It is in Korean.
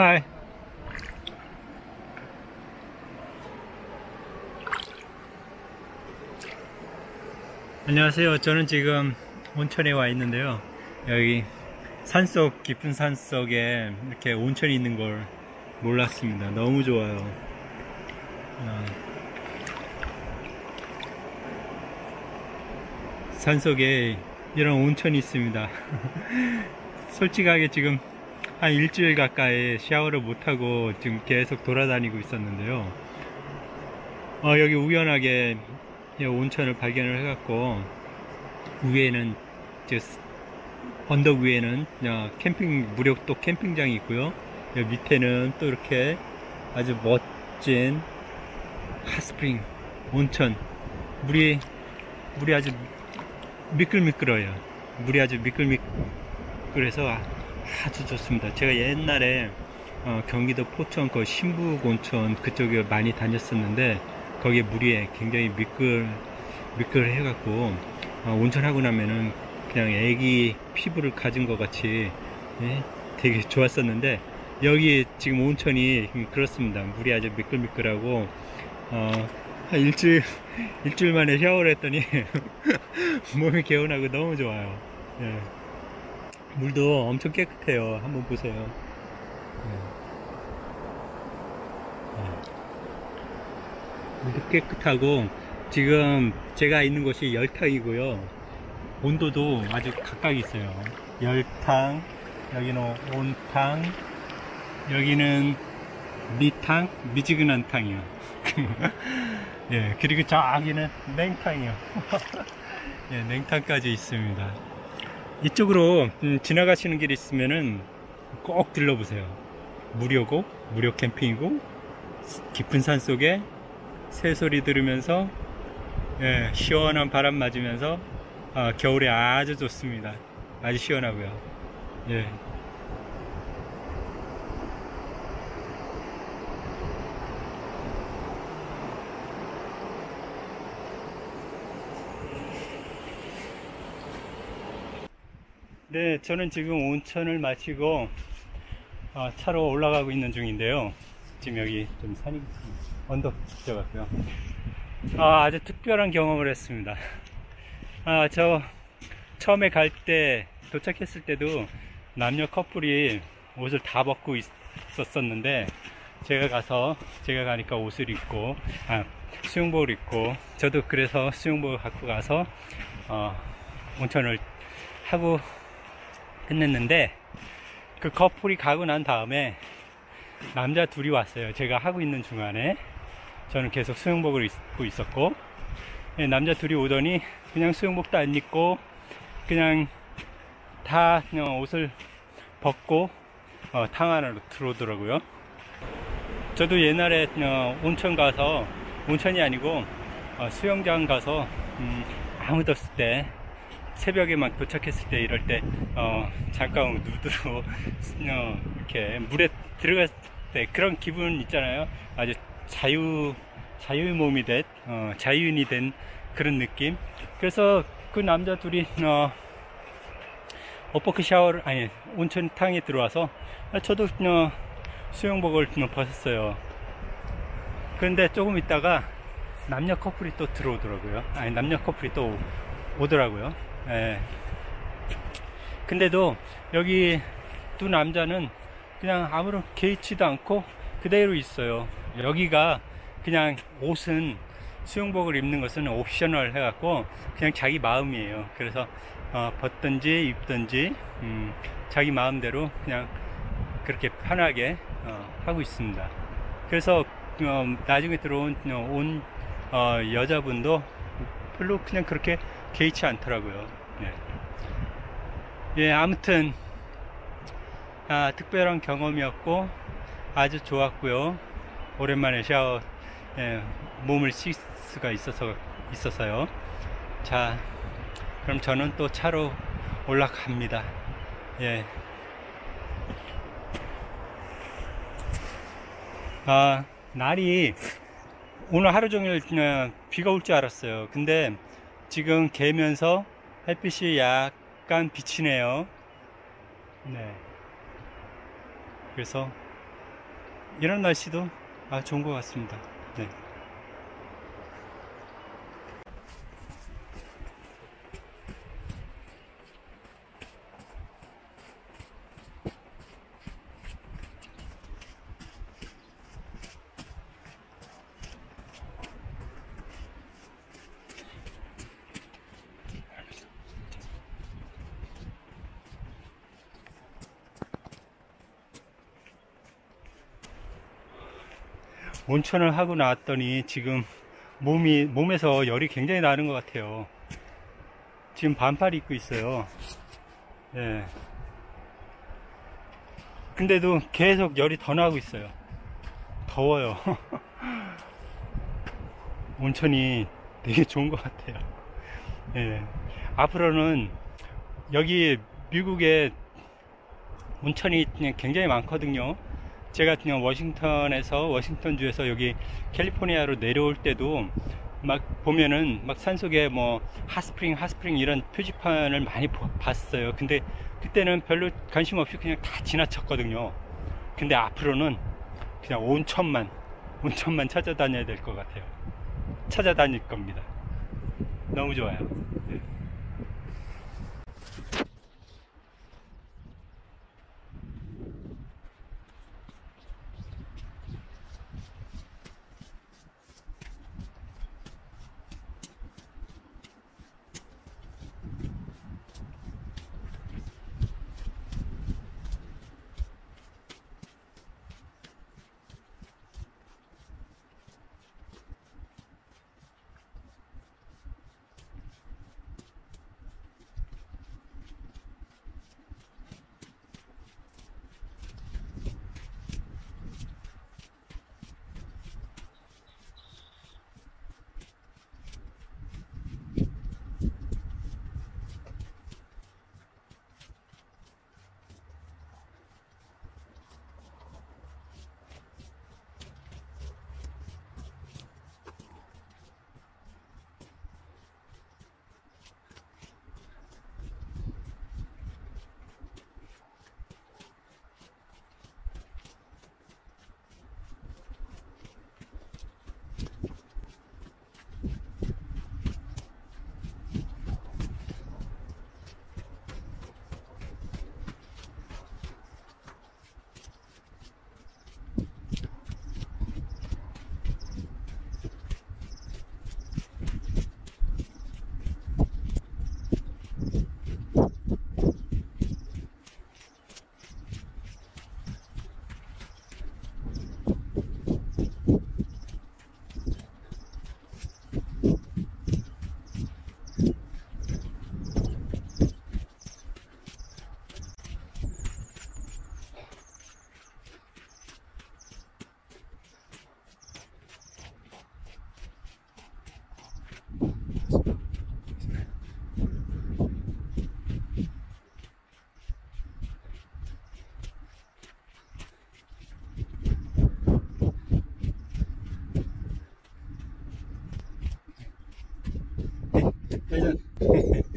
하이. 안녕하세요. 저는 지금 온천에 와 있는데요. 여기 산속, 깊은 산속에 이렇게 온천이 있는 걸 몰랐습니다. 너무 좋아요. 산속에 이런 온천이 있습니다. 솔직하게 지금 한 일주일 가까이 샤워를 못하고 지금 계속 돌아다니고 있었는데요. 여기 우연하게 온천을 발견을 해갖고, 위에는 언덕 위에는 캠핑, 무료 또 캠핑장이 있고요. 여기 밑에는 또 이렇게 아주 멋진 핫스프링 온천, 물이 아주 미끌미끌해요. 물이 아주 미끌미끌해서 아주 좋습니다. 제가 옛날에 경기도 포천 그 신북 온천 그쪽에 많이 다녔었는데, 거기에 물이 굉장히 미끌해갖고 온천하고 나면은 그냥 애기 피부를 가진 것 같이 되게 좋았었는데, 여기 지금 온천이 그렇습니다. 물이 아주 미끌미끌하고 한 일주일 만에 샤워를 했더니 몸이 개운하고 너무 좋아요. 물도 엄청 깨끗해요. 한번 보세요. 물도 깨끗하고, 지금 제가 있는 곳이 열탕이고요. 온도도 아주 각각 있어요. 열탕, 여기는 온탕, 여기는 미탕, 미지근한 탕이요. 그리고 저기는 냉탕이요. 냉탕까지 있습니다. 이쪽으로 지나가시는 길 있으면은 꼭 들러보세요. 무료고, 무료 캠핑이고, 깊은 산 속에 새소리 들으면서 시원한 바람 맞으면서 겨울에 아주 좋습니다. 아주 시원하고요. 네, 저는 지금 온천을 마치고 차로 올라가고 있는 중인데요. 지금 여기 좀 산이 언덕 지져갔고요. 아주 특별한 경험을 했습니다. 저 처음에 갈 때, 도착했을 때도 남녀 커플이 옷을 다 벗고 있었는데, 제가 가니까 옷을 입고, 수영복을 입고, 저도 그래서 수영복을 갖고 가서 온천을 하고 끝냈는데, 그 커플이 가고 난 다음에 남자 둘이 왔어요. 제가 하고 있는 중간에 저는 계속 수영복을 입고 있었고, 남자 둘이 오더니 그냥 수영복도 안 입고 그냥 다 옷을 벗고 탕 안으로 들어오더라고요. 저도 옛날에 온천 가서, 온천이 아니고 수영장 가서 아무도 없을 때, 새벽에 막 도착했을 때, 이럴 때 잠깐 누드로 이렇게 물에 들어갔을 때 그런 기분 있잖아요. 아주 자유의 몸이 자유인이 된 그런 느낌. 그래서 그 남자 둘이 어퍼크 샤워를, 온천탕에 들어와서 저도 수영복을 벗었어요. 그런데 조금 있다가 남녀 커플이 또 들어오더라고요. 남녀 커플이 또 오더라고요. 근데도 여기 두 남자는 그냥 아무런 개의치도 않고 그대로 있어요. 여기가 그냥 옷은, 수영복을 입는 것은 옵셔널 해갖고 그냥 자기 마음이에요. 그래서 벗든지 입든지 자기 마음대로 그냥 그렇게 편하게 하고 있습니다. 그래서 나중에 들어온 여자분도 별로 그냥 그렇게 개의치 않더라고요. 아무튼 특별한 경험이었고 아주 좋았고요. 오랜만에 샤워, 몸을 씻을 수가 있어서요. 자, 그럼 저는 또 차로 올라갑니다. 날이 오늘 하루 종일 비가 올 줄 알았어요. 근데 지금 개면서 햇빛이 약간 비치네요. 그래서 이런 날씨도 좋은 것 같습니다. 네. 온천을 하고 나왔더니 지금 몸에서 열이 굉장히 나는 것 같아요. 지금 반팔 입고 있어요. 예. 근데도 계속 열이 더 나고 있어요. 더워요. 온천이 되게 좋은 것 같아요. 예. 앞으로는 여기 미국에 온천이 그냥 굉장히 많거든요. 제가 그냥 워싱턴주에서 여기 캘리포니아로 내려올 때도 막 보면은 막 산속에 뭐 핫스프링 이런 표지판을 많이 봤어요. 근데 그때는 별로 관심 없이 그냥 다 지나쳤거든요. 근데 앞으로는 그냥 온천만 찾아다녀야 될 것 같아요. 찾아다닐 겁니다. 너무 좋아요. 네. 회전.